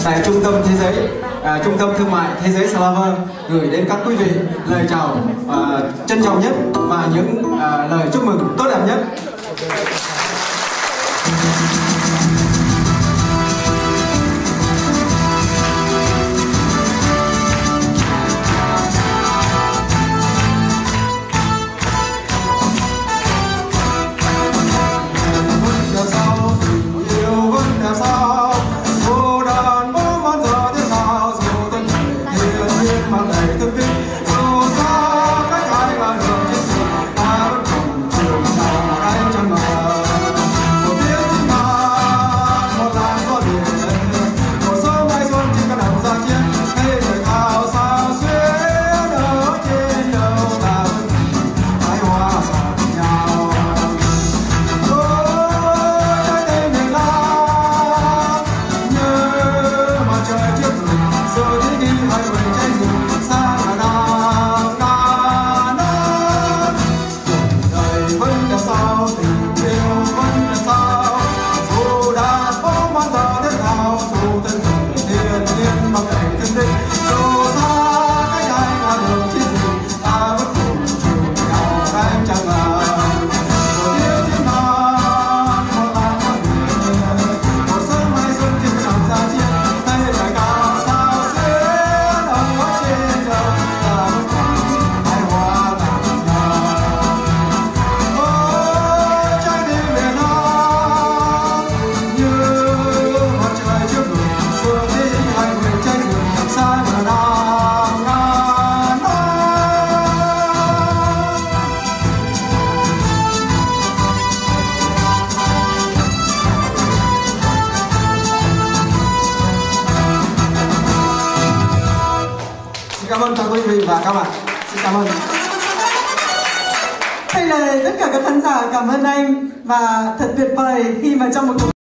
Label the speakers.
Speaker 1: tại trung tâm thế giới, trung tâm thương mại thế giới Slaver gửi đến các quý vị lời chào trân trọng nhất và những lời chúc mừng tốt đẹp nhất. Cảm ơn các quý vị và các bạn. Xin cảm ơn.
Speaker 2: Thay lời tất cả các khán giả cảm ơn anh, và thật tuyệt vời khi mà trong một